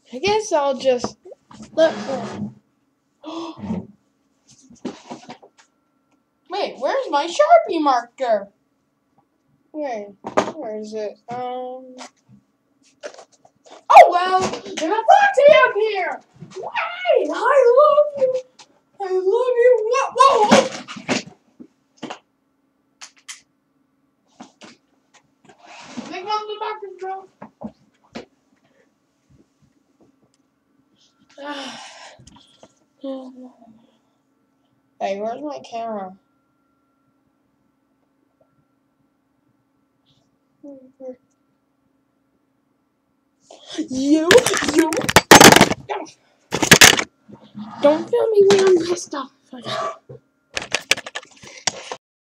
I guess I'll just look for. Wait, where's my Sharpie marker? Wait, where is it? Oh well, there's a foxy up here. Wait, I love you. I love you. Whoa. Big one the markers, bro. Hey, where's my camera? You. Don't film me when I'm pissed off.